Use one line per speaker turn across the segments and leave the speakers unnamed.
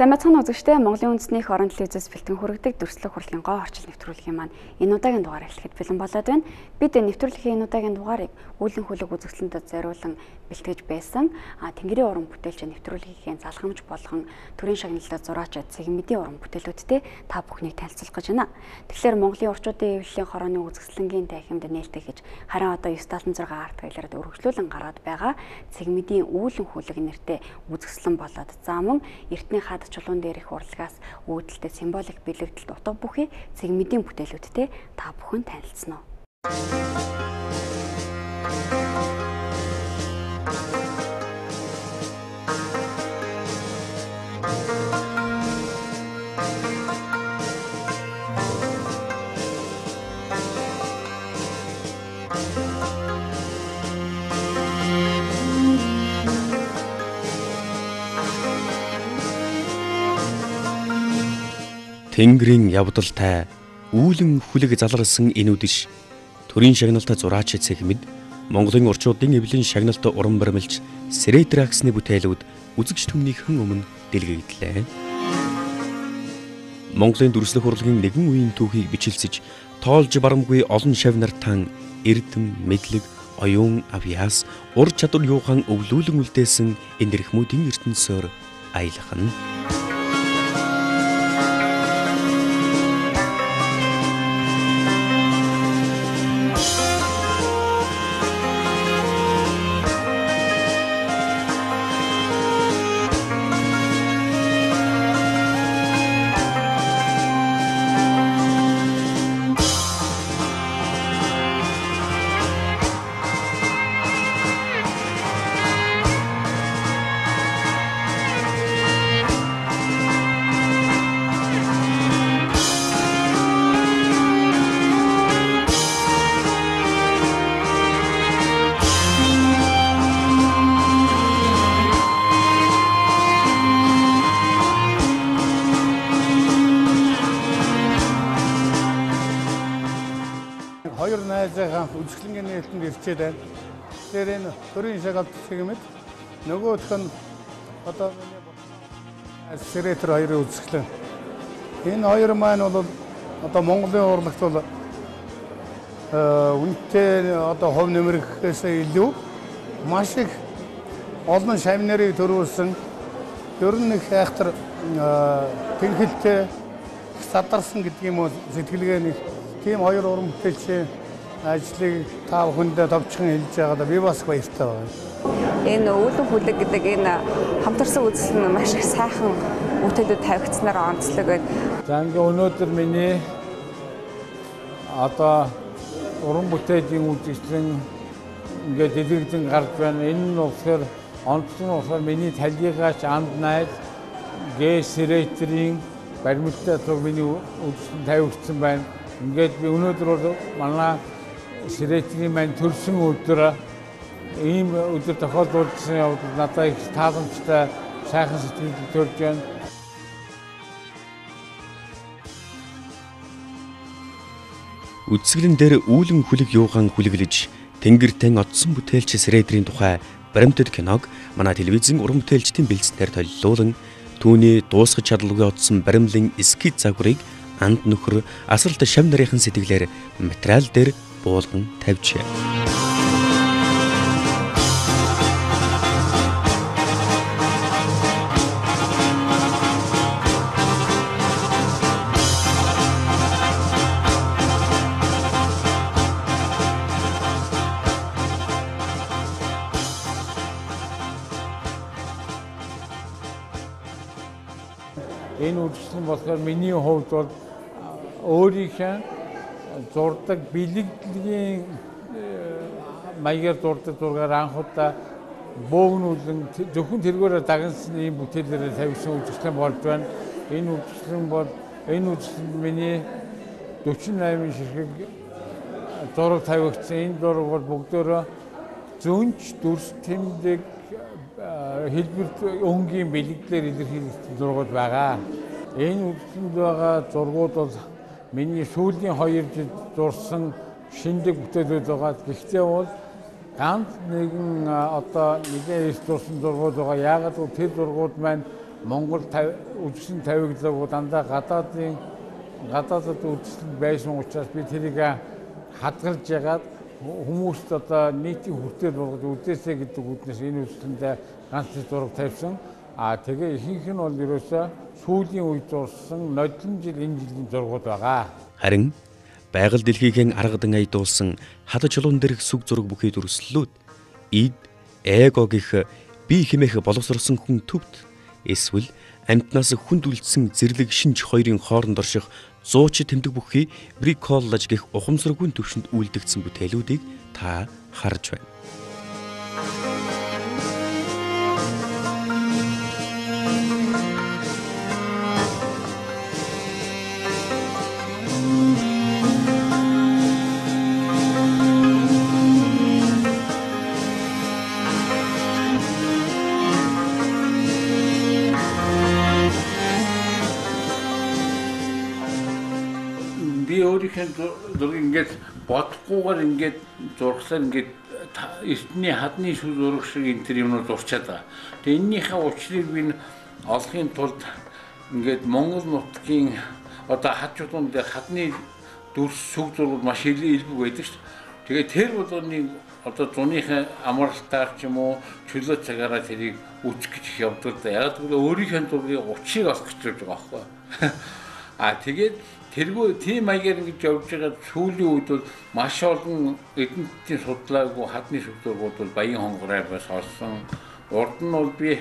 Сайн мэцхан үзэгчтэй Монголын үндэсний хорон телевизээс бэлтгэн хүргэдэг дүрслэг хурлын гоо орчил нэвтрүүлгийн маань энэ удаагийн дугаар эхлэхэд бэлэн болоод байна. Бид нэвтрүүлгийн энэ удаагийн дугаарыг үүлэн хүлэг үзэгчдэд зориулан бэлтгэж байсан. Тэнгэрийн уран бүтээлч нэвтрүүлгийн залхамж болгон төрийн шагналтай зураач цэгмэдийн уран бүтээлүүдтэй та бүхнийг танилцуулах гэж байна. Тэгэхээр Монголын орчуудын эвлэлийн хорооны үзэсгэлэнгийн танхимд нээлттэй гэж харин одоо 976 арт гаялараад өргөжлүүлэн гараад байгаа цэгмэдийн үүлэн хүлэг нэртэй үзэсгэлэн болоод зааман эртний хад чулуун дээрх урлагаас үүдэлтэй символик бэлэгдэлт утга бүхий цэгмэдийн бүтээлүүдтэй та бүхэн танилцсан уу?
Тэнгэрийн явдалтай үүлэн хүлэг заларсан энэ үдэш төрийн шагналтай зураач цэгмэд Монголын орчуудын эвлэлийн шагналтай уран баримлж Сэрэтраксны бүтээлүүд үзэгч түмнийхэн өмнө дэлгээгдлээ. Монголын дүрслэх урлагийн нэгэн үеийн түүхийг бичлсэж тоолж барамгүй олон шав нартан эрдэм мэдлэг оюун авьяас ур чадвар юухан өвлүүлэн үлдээсэн энэ эрхмүүдийн ертөнцөөр аялахна.
Хоёр найзынхаа үзэсгэлэнгийн нээлтэнд ирчээд байна. Тэгэхээр энэ төрийн шагналт цэгмэд нөгөөх нь одоо Сэретр хоёрын үзэсгэлэн. Энэ хоёр маань бол одоо Монголын урлагт бол үнэтэй одоо хувь нэмэрхээс илүү маш их олон шавь нарыг төрүүлсэн ер нь их айхтар тэнхэлтэй садарсан гэдэг юм уу сэтгэлгээний тийм хоёр уран бүтээлчийн ажлыг та бүхэндээ товчхон хэлж байгаадаа би бас баяртай байна.
Энэ үүлэн хүлэг гэдэг энэ хамтарсан үзэсгэлэн маш их сайхан бүтээлүүд тавигдсанаар онцлог байна.
За ингээ өнөөдөр миний одоо уран бүтээлийн үзэсгэлэн ингээ дэлгэрдэн гарч байна. Энэ нь болохоор онцлог нь болохоор миний талигаач анд найз Сэрэтрийн баримттай зураг миний үзэсгэлэн тавигдсан байна. Ингээд би өнөөдөр бол манай Сэрэтрийн маань төрсөн өдөр ийм өдөр тохиолдуулсан явдал надад их тааламжтай сайхан сэтгэл төрж байна.
Үзэсгэлэн дээр үүлэн хүлэг юугаан хүлэглэж тэнгэртэн одсон бүтээлч Сэрэтрийн тухай баримтат киног манай телевизэн уран бүтээлчдийн бэлдснээр толилуулан түүний дуусгаж чадалгүй одсон баримлын эскиз загварыг анд нөхөр асралт шав нарын сэтгэлээр материал дээр буулган тавьжээ.
Энэ үзэсгэлэн болохоор миний хувьд бол өөрийнхөө зурдаг бэлэгдэлийн маягаар зурдаг зургаар анхудаа бөөгнүүлэн зөвхөн тэргээрээ дагнсан ийм бүтээлээрээ тавьсан үзэсгэлэн болж байна. Энэ үзэсгэлэн миний 48 ширхэг зураг тавигдсан. Энэ зураг бол бүгдөө зөнч дүрс тэмдэг хэлбэр өнгийн бэлэгдлэр илэрхийлсэн зургууд байгаа. Энэ үзэсгэлэнд байгаа зургууд бол миний сүүлийн 2 жил зурсан шинжлэх бүтээлүүд байгаа. Гэхдээ бол ганц нэгэн одоо нэгэн зурсан зургууд байгаа. Яагаад гэвэл тэр зургууд маань Монгол үзэсгэлэн тавигдлаагүй дандаа гадаадд үзэсгэлэн байсан учраас би тэрийг хадгалж ягаад хүмүүст одоо нийтийн хүртэл болгож үзээсэй гэдэг үднээс энэ үзэсгэлэнд ганц зураг тавьсан. Тэгээ ихэнх нь бол ерөөсөө сүүлийн үед зурсан нодлон жил энэ жилийн зургууд байгаа.
Харин байгаль дэлхийхэн аргадан аядуулсан хад чулуун дээрх сүг зураг бүхий дүрслэлүүд ид эго гэх бие хэмээх боловсрсон хүн төвд эсвэл амьтнаас хүнд үлдсэн зэрлэг шинж хоёрын хооронд орших зууч тэмдэг бүхий бриколлаж гэх ухамсаргүй төвшөнд үйлдэгдсэн бүтээлүүдийг та харж байна.
Би өөрийнхөө зургийг ингээд бодохгүйгээр ингээд зурглаар ингээд эртний хадны шүл зураг шиг энэ төр юмнууд зурчаад байгаа. Тэгээ эннийхээ учрыг би олохын тулд ингээд Монгол нутгийн одоо хад чулуун дээр хадны дүрс сүг зургууд маш илбэг байдаг шүү дээ. Тэгээ тэр болгоны одоо зуныхаа амралтаар ч юм уу чөлөө цагаараа тэрийг үчих гэж явдаг да. Яг л өөрийнхөө зургийг учрыг олох гэж байгаа байхгүй. Тэгээд тэргүй тийм маягаар ингэж явж байгаа сүүлийн үед бол маш олон эднэтийн судлаагүй хадны шүлтургууд бол Баян хонгороос олсон. Урд нь бол би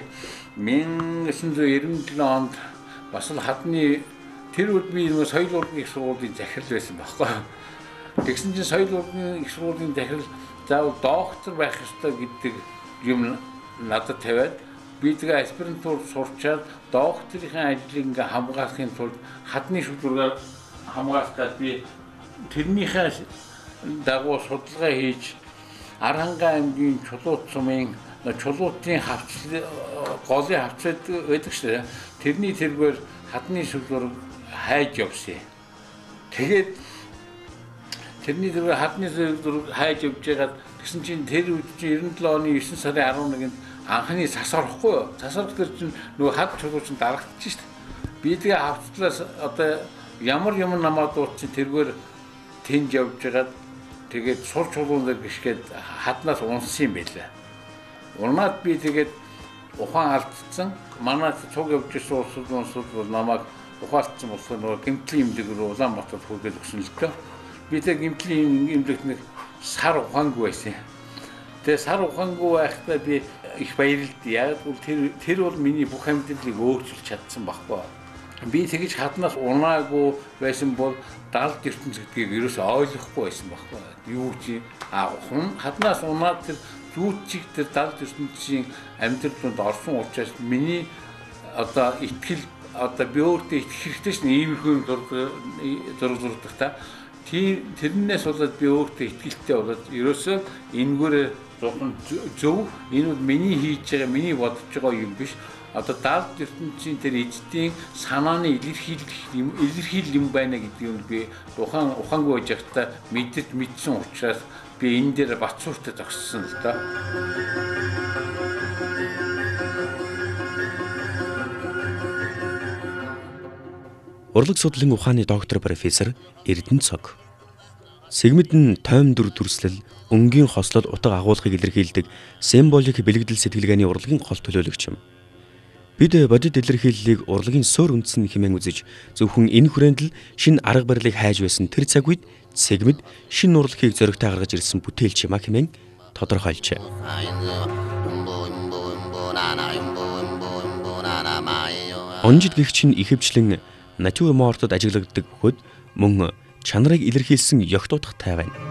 1997 онд бас л хадны тэр үед би нэг соёл урлагийн их сургуулийн захирал байсан байхгүй. Тэгсэн чинь соёл урлагийн их сургуулийн захирал заавал доктор байх ёстой гэдэг юм надад тавиад би тэгээ аспирантур сурчаад докторийн ажлыг ингээ хамгаалахын тулд хадны шүлтургаар хамгаалахад би тэрнийхээ дагуу судалгаа хийж Аранга аймгийн Чулуут сумын Чулуутын голын хавцад байдаг шүү дээ. Тэрний тэргээр хадны шүлтург хайж явсан. Тэгээд тэрний тэргээр хадны шүлтург хайж явж байгаад тэгсэн чинь тэр үед чинь 97 оны 9 сарын 11-нд анхны цас орохгүй юу? Цас орох гэж чинь нөгөө хад чулуу чинь дарагдчих шүү дээ. Би тэгээ хавцлаас одоо ямар юм намаад дуучин тэргээр тэнд явж байгаад тэгээд сур чулуун дээр гიშгээд хаднаас унсан юм байлаа. Унаад би тэгээд ухаан алдсан. Манай цуг явж ирсэн улсууд бол намайг ухаалтсан болохоор нөгөө гэмтлийн имлэг рүү Улаанбаатарт хүргэж өгсөн л дөө. Би тэгээд гэмтлийн имлэгт нэг сар ухаангүй байсан. Тэгээд сар ухаангүй байхдаа би их баярлалт. Яг бол тэр бол миний бүх амьдралыг өөрчилж чадсан байхгүй. Би тэгж хаднаас унаагүй байсан бол далд ертөнц гэдгийг ерөөсөй ойлгохгүй байсан байхгүй. Юу чи хаднаас унаад тэр зүүчиг тэр далд ертөнцийн амьдралд орсон учраас миний одоо итгэл одоо би өөртөө итгэх хэрэгтэй шин иймэрхүү зургах та. Тэрнээс болоод би өөртөө итгэлтэй болоод ерөөсөө энэгээр зөв энэ бол миний хийж байгаа миний бодож байгаа юм биш. Одоо далд ертөнцийн тэр эзэдийн санааны илэрхийлэл юм байна гэдгийг би ухаангүй байж байхдаа мэдсэн учраас би энэ дээр бацууртай зогссон л доо.
Урлаг судлалын ухааны доктор профессор Эрдэнэ Цог. Сегмэд нь тойм дүр дүрслэл, өнгийн хослол утга агуулгыг илэрхийлдэг символик бэлэгдэл сэтгэлгээний урлагийн гол төлөөлөгч юм. Бид бодит илэрхийллийг урлагийн суур үндсэн хэмээн үзэж зөвхөн энэ хүрээнд л шинэ арга барилыг хайж байсан тэр цаг үед сегмэд шинэ урлагийг зөрөгтэй гаргаж ирсэн бүтээлч юм а хэмээн тодорхойлжээ. Онжид гэгч нь ихэвчлэн натюрмортод ажиглагддаг бөгөөд мөн чанарыг илэрхийлсэн ёгтуудах тай байна.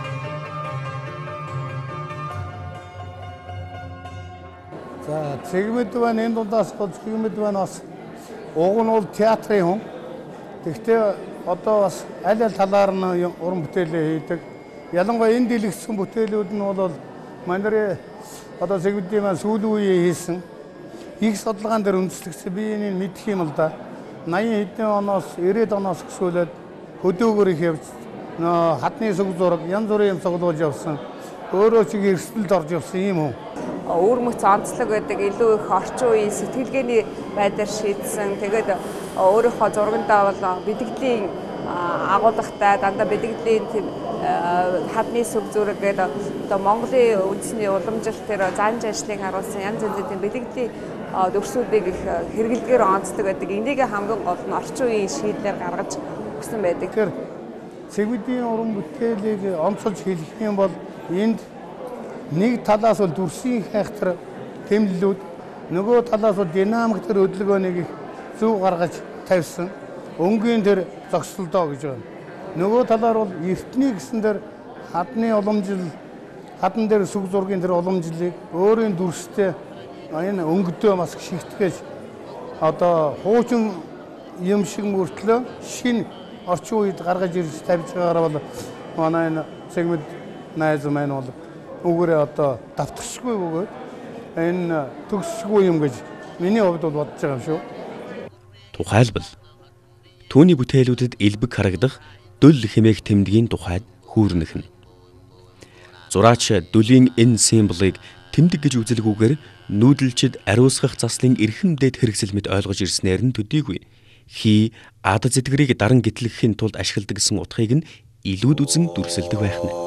За сегмэд байна энэ дундаас сегмэд байна бас уг нь бол театрын хүн. Тэгвэл одоо бас аль аль талаар нь уран бүтээлээ хийдэг. Ялангуяа энэ дэлгэцсэн бүтээлүүд нь бол манай одоо сегмэдийн маань сүүлийн үеийн хийсэн их судалгаан дээр үндэслэгдсэн би энийг мэдэх юм л да. 80 хэдэн оноос 90 оноос эхлүүлээд хөдөөгөр их явж хадны сүг зураг янз бүрийн юм цуглуулж явсан. Өөрөө чиг эрсдэлд орж явсан юм хүн.
өвөр мөц онцлог байдаг илүү их орчин үеийн сэтгэлгээний байдлаар шийдсэн. Тэгээд өөрийнхөө зургандаа бол бэлтгэлийн агуулгатай дандаа бэлтгэлийн тийм хадны сүг зүрэг гэдэг одоо Монголын үндэсний уламжлалт тэр занж ажлыг харуулсан янз бүрийн бэлтгэлийн дүрсүүдийг их хэрэглэгээр онцлог байдаг. Энийг хамгийн гол нь орчин үеийн шийдлээр гаргаж өгсөн байдаг.
Тэгэхээр цэгүүдийн уран бүтээлийг онцолж хэлэх юм бол энд нэг талаас бол дүрсийн хайхтар тэмлэлүүд, нөгөө талаас бол динамик төр хөдөлгөөнийг их зөв гаргаж тавьсан. Өнгийн тэр зогсолдоо гэж байна. Нөгөө талаар бол эртний гэсэн тэр хадны уламжил, хадан дээр сүг зургийн тэр уламжлалыг өөрийн дүрстэй энэ өнгөдөө бас шигтгэж одоо хуучин юм шиг мөртлөө шинэ орчин үед гаргаж ирж тавьж байгаагаар бол манай энэ сегмент найз маань бол үгээрээ одоо давтагчгүй бөгөөд энэ төгсгүй юм гэж миний хувьд бол бодож байгаа юм шүү.
Тухайлбал түүний бүтээлүүдэд элбэг харагдах дөл хэмээх тэмдгийн тухайд хүүрнэх нь. Зураач дүлийн энэ символыг тэмдэг гэж үзэлгүйгээр нүүдэлчид ариусгах заслын эрхэм дэд хэрэгсэл мэт ойлгож ирснээр нь төдийгүй хий ад зэтгэрийг даран гэтлэхийн тулд ашигладаг гэсэн утгыг нь илүүд үзэн дүрсэлдэг байх нь.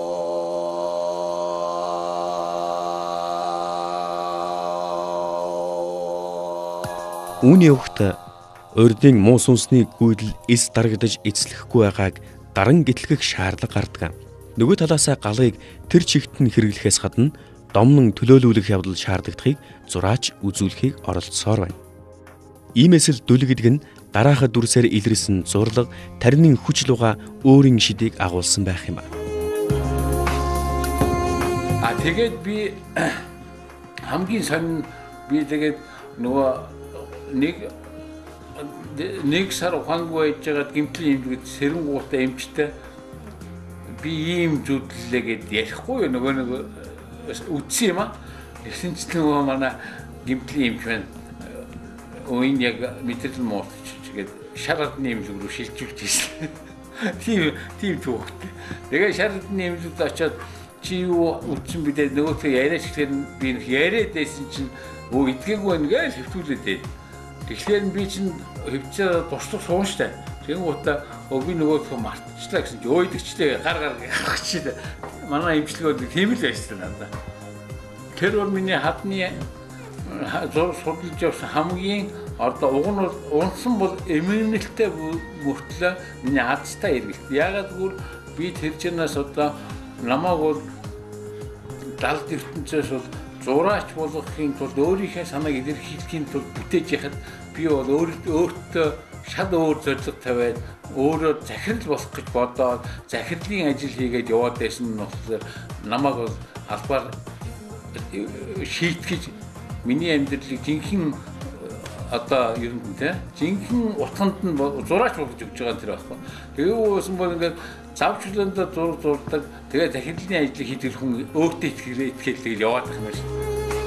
Үүний өгт урдын муу сүнсний гүйдэл эс дарагдаж эцлэхгүй байгааг даран гэтлэх шаардлага гардаг. Нөгөө талаасаа галыг тэр чигт нь хэрэглэхээс гадна домнон төлөөлүүлэх явдал шаардлагатыг зураач үзүүлэхийг оролцсоор байна. Иймээс л дүл гэдэг нь дараахад дүрсээр илэрсэн зурлаг тарины хүч луга өөрийн шидийг агуулсан байх юм.
Тэгээд би хамгийн сонин би тэгээд нөгөө нэг сар ухаангүй байж байгаад гэмтлийн эмчгэд сэрэнгууртай эмчтэй би ийм зүудлээ гэд ярихгүй нөгөө нэг үтсэн юм аа. Гэсэн чинь нөгөө манай гэмтлийн эмч байна. Өөний яг мэдрэл муутч гээд шаардны эмнэлэг рүү шилжүүлж ирсэн. Тийм түүхтэй. Тэгээ шаардны эмнэлэгт очиод чи юу үтсэн бидээ нөгөөдөө яриач гэхээр би яриад байсан чинь өө идгээгүй байна гэж хэвтүүлээд дээ. Тэгэхээр би чинь хэвчээ туршлага суун штэ. Тэнгуутаа би нөгөөдөө мартчихлаа гэсэн чи өөйдөгчлээ гар гарах чи манай эмчилгүүд тийм л байсан надад. Тэр бол миний хадны судалж явсан хамгийн одоо уг нь унсан бол эмгэнэлтэй мөртлөө миний азтай эргэлт. Яагаад гэвэл би тэр чинээс одоо намайг бол далд ертөнцөөс бол зураач болгохын тулд өөрийнхөө санааг илэрхийлэхийн тулд бүтээж яхад би бол өөртөө шал өөр зорилго тавиад өөрөө захирал болох гэж бодоод захирлын ажил хийгээд яваад байсан нь болохоор намайг бол албаар шийтгэж миний амьдралыг жинхэнэ одоо ер нь тийм жинхэнэ утганд нь зураач болгож өгч байгаа тэр байхгүй. Тэгээ уусан бол ингээд завчлаандаа зурдаг тэгээ захирлын ажлыг хийдэг хүн өөртөө итгэлтэй яваад байх юм шиг.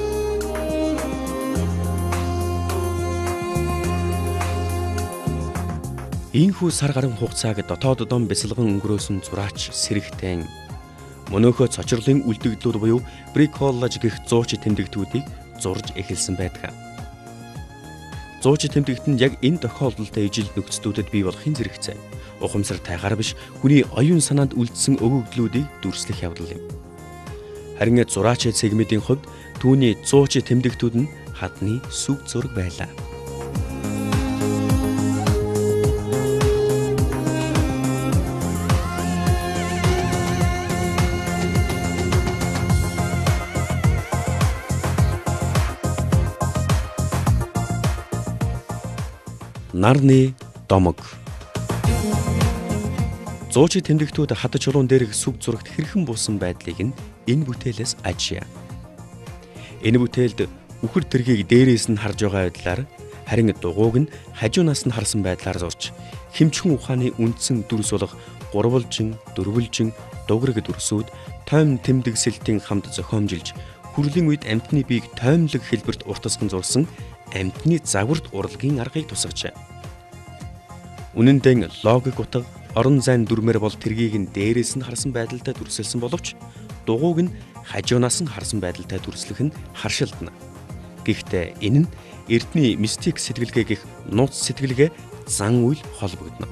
Ийхүү сар гарan хугацааг дотоод дом бясалган өнгөрөөсөн зураач сэрэгтэн мөнөөхөө цочрлын үлдэгдлүүд буюу бриколлаж гэх зууч тэмдэгтүүдийг зурж эхэлсэн байдаг. Зууч тэмдэгт нь яг энэ тохиолдолд ижил нөхцлүүдэд бий болохын зэрэгцээ. Ухамсар тайгаар биш хүний оюун санаанд үлдсэн өгөгдлүүдийг дүрслэх явдал юм. Харин зураач сегментийн хувьд түүний зууч тэмдэгтүүд нь хадны сүг зураг байлаа. Нарны домог. Зууч тэмдэгтүүд хад чулуун дээрх сүг зурагт хэрхэн буусан байдлыг нь энэ бүтээлээс ажия. Энэ бүтээлд үхэр тэргийг дээрээс нь харж байгаа байдлаар харин дугууг нь хажуунаас нь харсан байдлаар зурч хэмчхэн ухааны үндсэн дүрс болох гурвалжин, дөрвөлжин, дуграг дүрсүүд тойм тэмдэгсэлтийн хамт зохиомжилж хүрлийн үед амьтны биег тоймлог хэлбэрт уртасган зурсан амьтны загварт урлагийн аргыг тусгажээ. Үнэн дээр логик утга орон зайн дүрмээр бол тэргийг нь дээрээс нь харсан байдалтай дүрсэлсэн боловч дугуйг нь хажуунаас нь харсан байдалтай дүрслэх нь харшилдна. Гэхдээ энэ нь эрдний мистик сэтгэлгээ гэх нууц сэтгэлгээ зан үйл холбогдно.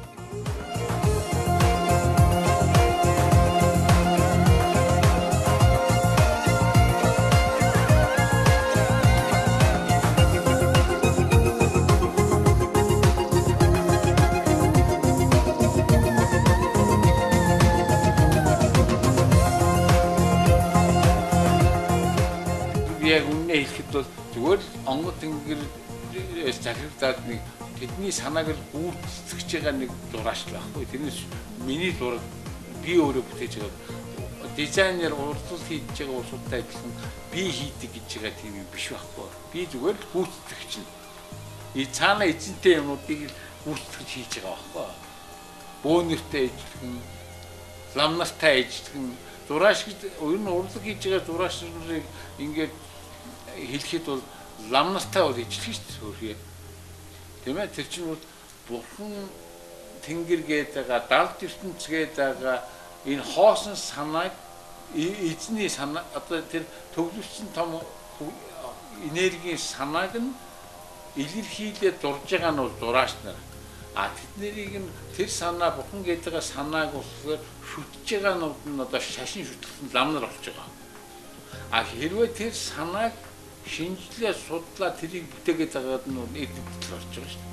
Яг үнэ хэлэхэд бол зүгээр л онгод тэнгэрээс захирагдаад нэг тэдний санааг л гүйцэтгэж байгаа нэг зураач байхгүй. Тэрнээс миний зураг би өөрөө бүтээж байгаа дизайнер урдчил хийж байгаа улсуудтай адилхан би хийдэг гэж байгаа тийм юм биш байхгүй. Би зүгээр л гүйцэтгэж чинь. И цаана эзэнтэй юмнуудыг гүйцэтгэж хийж байгаа байхгүй. Бөөнөртэй ижлэгэн, ламнартай ижлэгэн зураач гэж ер нь урлаг хийж байгаа зураач нарыг ингээд хэлэхэд бол ламнартай бол ижлэх шүү дээ хөрхий. Тийм ээ тэр чинь бол бурхан тэнгэр гээд байгаа, далд ертөнц гээд байгаа энэ хоосон санааг эзний санаа одоо тэр төвлөрсөн том энергийн санааг нь илэрхийлээд дурж байгаа нь бол зураач нар. А тэднийг нь тэр санаа бурхан гээд байгаа санааг болохоор шүтж байгаа нь одоо шашин шүтгэсэн ламнар болж байгаа. А хэрвээ тэр санааг шинжлээ судлаа тэрийг бүтээгээд байгаад нь эдгэл орж байгаа шүү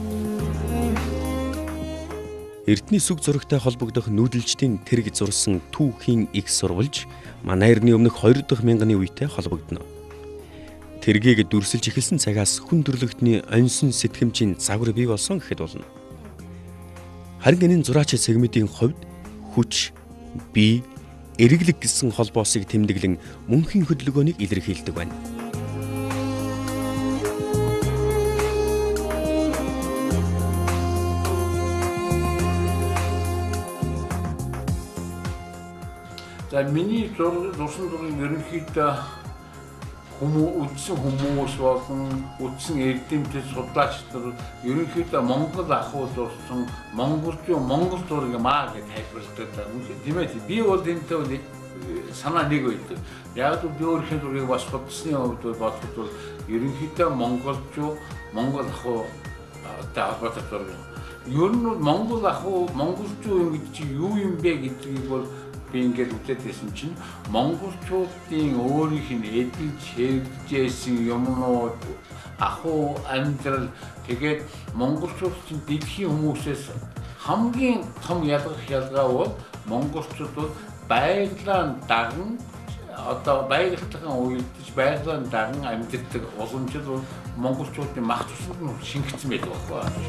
дээ.
Эрдний сүг зурагтай холбогдох нүүдэлчдийн тэрэг зурсан түүхийн их сурвалж манай эртний өмнөх 2 дахь мянганы үетэй холбогдно. Тэргийг дүрсэлж эхэлсэн цагаас хүн төрлөختний оньсон сэтгэмжийн загвар бий болсон гэхэд болно. Харин энэ зураач сегментийн хувьд хүч, бие, эргэлэг гэсэн холбоосыг тэмдэглэн мөнхийн хөдөлгөөнийг илэрхийлдэг байна.
За миний зурсан зургийн ерөнхийдөө үзсэн хүмүүс болон үзсэн эрдэмтэд судлаач нар ерөнхийдөө Монгол ахуй зурсан монгол зураг маа гэж тайлбарладаг. Тийм ээ. Би бол энэтэй санаа нэг байдаг. Яг л би өөрийнхөө зургийг бас бодсны хувьд бодоход бол ерөнхийдөө монгол ахуй холбоотой зураг. Ер нь монгол ахуй монголчууд юм гэдэг чинь юу юм бэ гэдгийг бол би ингээд үзээд байсан чинь монголчуудын өөрийнх нь эдэлж хэрэгжсэн юмнууд ахуй амьдрал тэгээд монголчууд чинь дэлхийн хүмүүсээс хамгийн том ялгаа бол монголчууд байгалийн даган одоо байгальтайхан уялдаж байгалийн даган амьдардаг уламжлал бол монголчуудын мах цуснд нь шингэсэн байдаг байхгүй.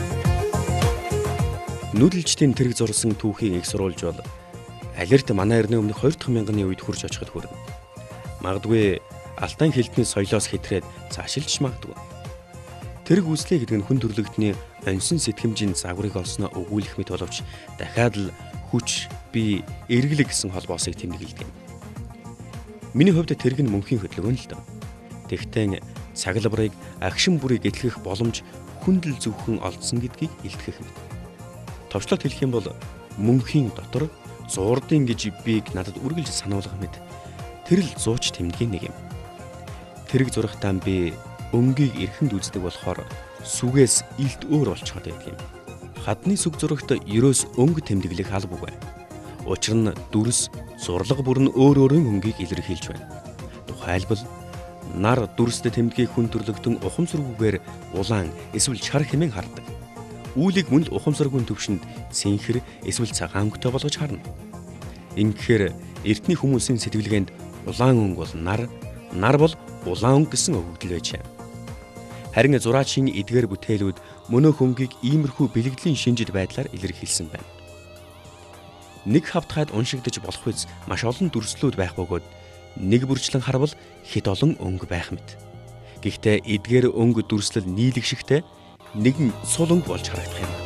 Нүүдэлчдийн тэрэг зурсан түүхийн их сурвалж бол алерт манай эртний өмнөх 2 дахь мянганы үед хурж очиход хүрнэ. Магадгүй Алтай хэлтний соёлоос хэтрээд цаашилж магадгүй. Тэрэг үүслэ гэдэг нь хүн төрлөختний оньсон сэтгэмжийн загварыг олсноо өгүүлэх мэт боловч дахиад л хүч, бие, эргэлэг гэсэн холбоосыг тэмдэглэдэг юм. Миний хувьд тэрэг нь мөнхийн хөдөлгөөн л доо. Тэгтээ цаглбарыг агшин бүрийг эдлэх боломж хүндэл зөвхөн олдсон гэдгийг илтгэх мэт. Товчлоод хэлэх юм бол мөнхийн дотор зурдын гэж бийг надад үргэлж сануулгах мэт тэр л зууч тэмдгийн нэг юм. Тэрэг зурагтаа би өнгийг эрхэнд үздэг болохоор сүгээс илт өөр болчиход байдаг юм. Хадны сүг зурагт ерөөс өнгө тэмдэглэх албагүй. Учир нь дүрс, зурлага бүр нь өөр өөрийн өнгийг илэрхийлж байна. Тухайлбал нар дүрстэй тэмдгийг хүн төрлөختөн ухамсаргүйгээр улаан эсвэл чар хэмээн хардаг. Үүлийг мөн л ухамсаргүй төвшөнд цэнхэр эсвэл цагаан өнгөтэй болгож харна. Ингэхээр эртний хүмүүсийн сэтгэлгээнд улаан өнгө бол нар бол улаан өнгө гэсэн өгөгдөл байж байна. Харин зураачийн эдгээр бүтээлүүд мөнөөх өнгийг иймэрхүү бэлгэдлийн шинжит байдлаар илэрхийлсэн байна. Нэг хавтгайд уншигдаж болох үз маш олон дүрслүүд байх бөгөөд нэг бүрчлэн харвал хэд олон өнгө байх мэт. Гэхдээ эдгээр өнгө дүрслэл нийлэгшихтэй нэгэн сул өнгө болж харагдах юм.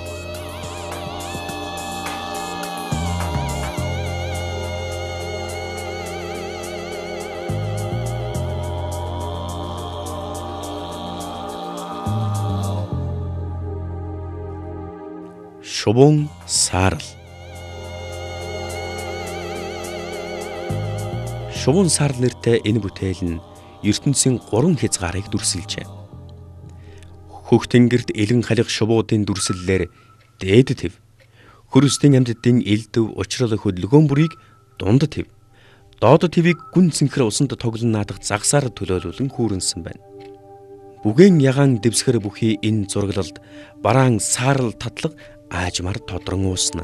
Шувуун саарл. Шувуун сар нэртэй энэ бүтээл нь ертөнцийн 3 хязгаарыг дүрсэлжээ. Хөх тэнгэрт элен халих шувуудын дүрслэлээр дээд төв, хөрөстийн амьтдын элдв учрал хөдөлгөөн бүрийг дунд төв, доод твийг гүн цэнхэр усанд тоглон наадах загсаар төлөөлүүлэн хүүрэнсэн байна. Бүгэн ягаан дэвсгэр бүхий энэ зураглалд бараан саарл татлаг аажмаар тодрон уусна.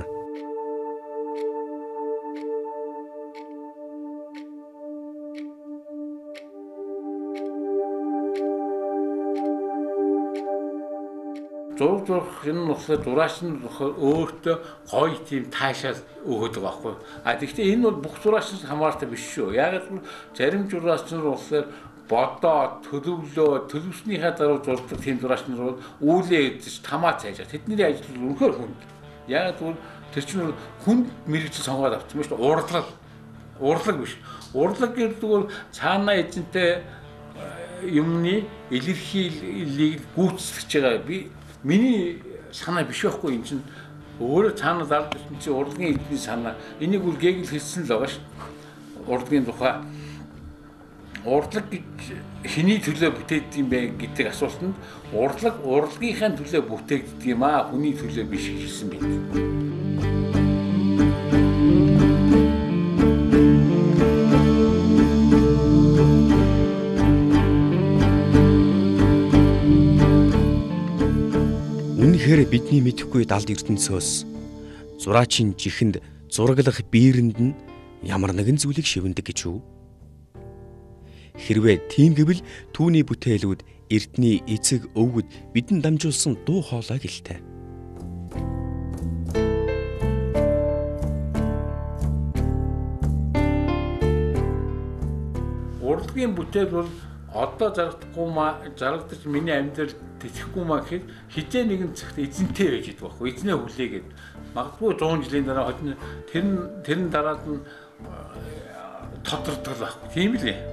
Зураг энэ болохоор зураач нь өөртөө гоё тийм таашаал өгöd байгаа байхгүй. Тэгэхдээ энэ бол бүх зураачнаас хамаартай биш шүү. Яг л зарим зураач нар болохоор бодоо төлөвснийхаа дараа зурдаг тийм зураач нар бол үүлээ идэж тамаа цаажаа. Тэдний ажил үнэхээр хүнд. Яг л тэр чинь хүнд мэрэгч сонгоод авсан ба шүү. Урлаг биш. Урлаг гэдэг бол цаанаа эзэнтэй юмны илэрхийллийг гүйцэтгэж байгаа. Миний санаа биш байхгүй энэ чинь өөрөө цаанаа зардаг чинь урлагийн эдний санаа. Энийг үл Гегел хэлсэн л байгаа ш. Урлагийн тухай урлаг гэж хэний төлөө бүтээдэг юм бэ гэдэг асуултанд урлагийнхаа төлөө бүтээгддэг юм аа, хүний төлөө биш гэж хэлсэн байна.
Үнэхээр бидний мэдэхгүй далд ертөнцөөс зураачийн жихэнд зураглах биерэнд нь ямар нэгэн зүйлийг шивэндэг гэж үү? Хэрвээ тийм гэвэл түүний бүтээлүүд эртний эцэг өвгөд бидэнд дамжуулсан дуу хоолой гэлтэй.
Урлагийн бүтээл бол одоо зарагдаж миний амьдрал тэтгэхгүй маа гэхэд хизээ нэгэн цагт эзэнтэй байж идэх байхгүй. Эзнээ хүлээгээд магадгүй 100 жилийн дараа тэрэн дараад нь тодордог байхгүй. Тийм л ээ.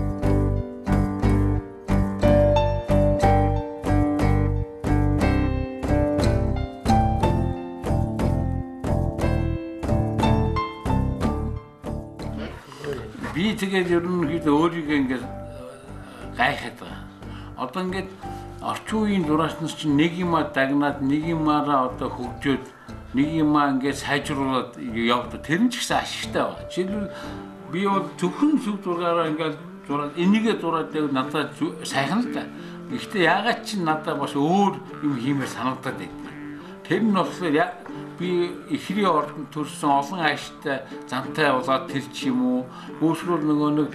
Би тэгээд ерөнхийдөө өөрийгөө ингээд гайхаад байгаа. Одоо ингээд орчин үеийн зураач нар чинь нэг юмаа дагнаад нэг юмараа одоо хөгжөөд нэг юмаа ингээд сайжруулад явдаг. Тэр нь ч гэсэн ашигтай байна. Жишээлбэл би бол зөвхөн сүв зургаараа ингээд зураад энийгээ зураад надад сайхан л да. Гэхдээ яагаад ч надад бас өөр юм хиймээр санагдаад байна. Тэр нь болохоор би ихрийн ордонд төрсэн олон ааштай зантай болоод тэр ч юм уу өөрөөр нөгөө нэг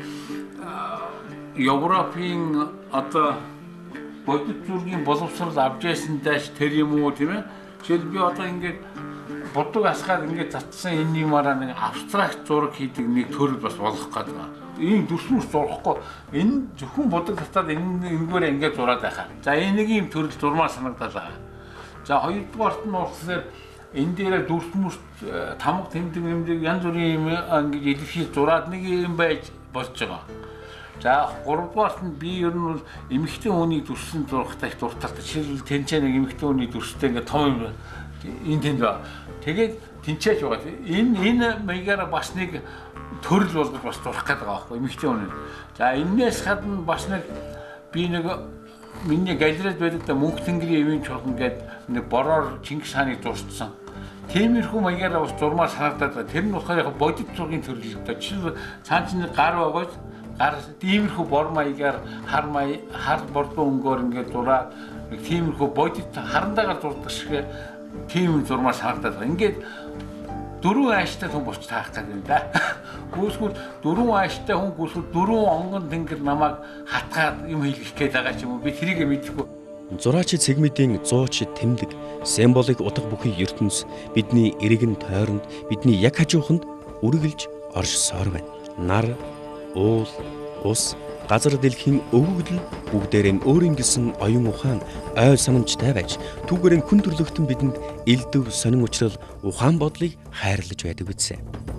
Европын одоо бодит зургийн боловсрал авч ясандайч тэр юм уу тийм ээ. Жишээл би одоо ингээд бодог асгаад ингээд затсан энэ юмараа нэг абстракт зураг хийдэг нэг төрөл бас болох гэдэг байна. Ийм дүрсмүс зурхгүй энэ зөвхөн бодог татаад энэгээр ингээд зураад байхаа. За энэ нэг юм төрөл зурмаар санагдаад байгаа. За хоёрдугаарт нь болохоор энэ дээр дүрсмүс тамга тэмдэг янз бүрийн юм ингээд илэрхийлж зураад нэг юм байж болж байгаа. За 3-дугаарт нь би ер нь бол эмэгтэй хүний дүрсэн зурхтай их дурталтай. Жишээлбэл тэнцээ нэг эмэгтэй хүний дүрстэй ингээд том юм энэ тэнд ба. Тэгээд тэнцээж байгаа. Энэ маягаар бас нэг төрөл болгож бас зурх гэдэг байгаа байхгүй эмэгтэй хүний. За энээс гадна бас нэг би нэг миний галерейд байдаг да мөнх тэнгэрийн эвийн чулган гэдэг нэг бороор Чингис хааныг зурцсан. Тиймэрхүү маягаар бас зурмаар санагдаад байгаа. Тэр нь болохоор яг бодит зургийн төрөл л да. Жишээлбэл цаан чинь гар байгаас тиймэрхүү бор маягаар хар бордон өнгөөр ингээд зураад нэг тиймэрхүү бодит харандагаар зурдаг шиг тийм зурмаар санагдаад байгаа. Ингээд дөрвөн ааштай хүн болч таах гэдэг юм да. Гүйсгүүл дөрвөн ааштай хүн гүйсгүүл дөрвөн онгон тэнгэр намайг хатгаад юм хийх гээд байгаа ч юм уу би тэрийг мэдэхгүй.
Зураач цэгмэдийн зууч тэмдэг символыг утга бүхий ертөнц бидний эргэн тойронд бидний яг хажууханд үргэлж оршсоор байна. Нар, уул, ус, газар дэлхийн өвгдөл бүгдээрээ өөрийн гэсэн оюун ухаан ой санамжтай байж түүгээрэн хүн төрлөختөн бидэнд элдв сонин учрал ухаан бодлыг хайрлаж байдаг үсэ.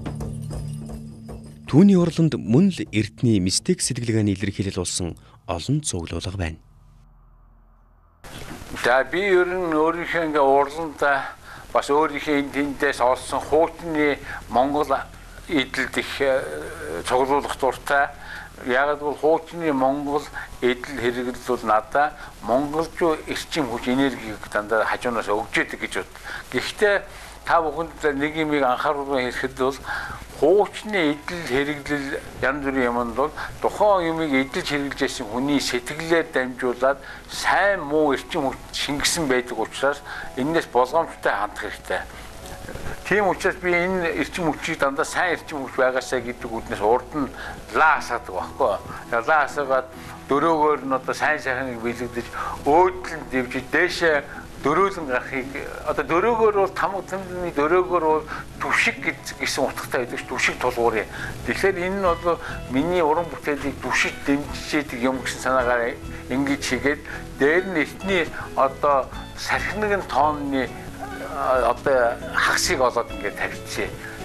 Түүний урланд мөн л эртний мистик сэтгэлгээний илэрхийлэл болсон олон цуглуулга байна.
За би ер нь өөрийнхөө ингээ урланда бас өөрийнхөө энэ тэндээс олсон хуучны Монгол эдлд их цуглуулах дуртай. Яг бол хуучны Монгол эдэл хэрэглэл бол надаа монголчуу эрчим хүч энергиг дандаа хажуунаас өгч яадаг гэж бод. Гэхдээ та бүхэнд нэг юмыг анхааруулгын хэрэгэд бол хуучны эдэл хэрэглэл янз бүрийн юмд бол тухайн юмыг эдэлж хэрэглэж байсан хүний сэтгэлээр дамжуулаад сайн муу эрчим хүч шингэсэн байдаг учраас энэс болгоомжтой хандах хэрэгтэй. Тийм учраас би энэ эрчим хүчийг дандаа сайн эрчим хүч байгаасаа гэдэг үднээс урд нь лаасаадаг байхгүй. Лаасаагаад дөрөөгөр нь одоо сайн сайхныг бэлэгдэж өөдлөн дэвжиж дээшээ дөрөөлөн гарахыг одоо дөрөөгөр бол тамга тэмдэгний дөрөөгөр бол түвшиг гэсэн утгатай байдаг ш түвшиг тулгуурын. Тэгэхээр энэ нь бол миний уран бүтээлийг түвшиг дэмжижээдэг юм гэсэн санаагаар ингэж хийгээд дээр нь эртний одоо сархинагын тооны одоо хагсыг олоод ингээд тавьчихъя.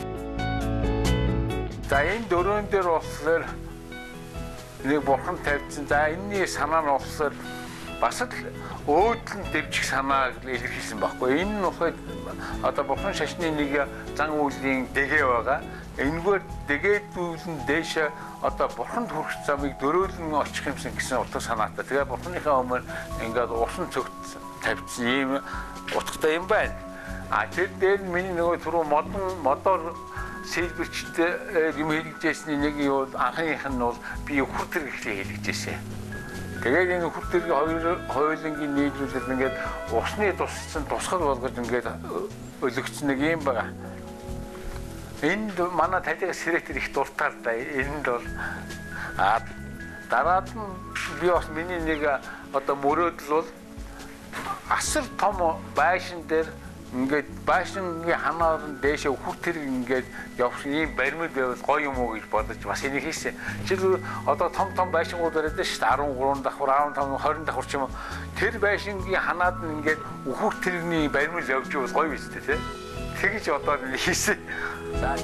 За энэ дөрөөн дээр болохоор нэг бурхан тавьчихсан. За энэний санаа нь болохоор бас л өөдлөн дэвжих санааг илэрхийлсэн байхгүй. Энэ нь ухаад одоо бурхан шашны нэг зан үйлийн дэгээ байгаа. Энэгээр дэгээдүүлэн дээшээ одоо бурханд хүрэх замыг дөрөөлөн очих юмсан гэсэн утга санаатай. Тэгээ бурханыхаа өмнө ингээд усан цогт тавьчихсан ийм утгатай юм байна. Тэр дээр миний нөгөө түрүү модоор сэлбэрчтэй юм хэлэгдээсний нэг юу анхных нь бол би хүр тэрэгтэй хэлэгдээсэ. Тэгээд энэ хүр тэрэг хоёулангийн нийлүүлэлд ингээд усны туссан тусгал болгож ингээд өлөгцсөн нэг юм байна. Энд манай талигаас сэрэхтэр их дуртай л да. Энд бол дараад нь би бас миний нэг одоо мөрөөдөл бол асар том байшин дээр ингээд байшингийн ханаар нь дээшээ хүр тэрэг ингээд явсан ийм баримт байвал гоё юм уу гэж бодож бас энийг хийсэн. Жишээл одоо том байшингууд бариад шүү дээ 13 давхар 15 20 давхар ч юм уу. Тэр байшингийн ханаад нь ингээд хүр тэрэгний баримт явж ивэл гоё биз дээ тий. Тэгэж одоо хийсэн. За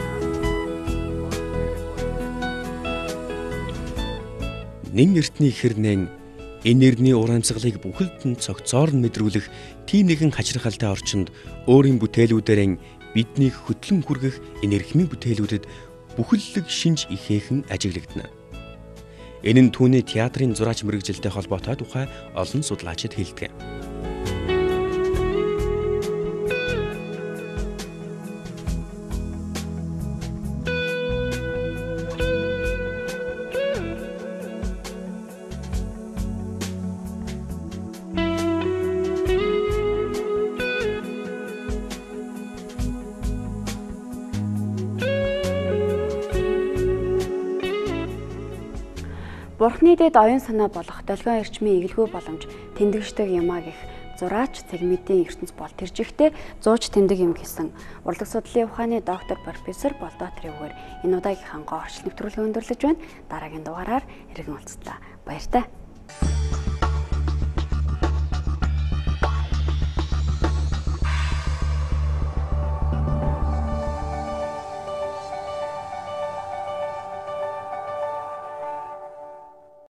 Нэн эртний хэрнэн энерний урамсгалыг бүхэлд нь цогцоор нь мэдрүүлэх тийм нэгэн хачирхалтай орчинд өөрийн бүтээлүүдээр биднийг хөтлөн хүргэх энергийн бүтээлүүдэд бүхэллэг шинж ихээхэн ажиглагдана. Энэ нь түүний театрын зураач мэргэжилтэй холбоотой тухай олон судлаачид хэлдэг.
Бурхны дэд оюун санаа болох долгион эрчмийн эгэлгүй боломж тэмдэгчдэг юмаа гэх зураач цэгмэдийн ертөнц бол тэржихтэй зууч тэмдэг юм гэсэн урлаг судлалын ухааны доктор профессор Болдоотри үгээр энэ удаагийнхаа орчил нэвтрүүлгээ өндөрлөж байна. Дараагийн дугаараар иргэн уулзлаа. Баяртай.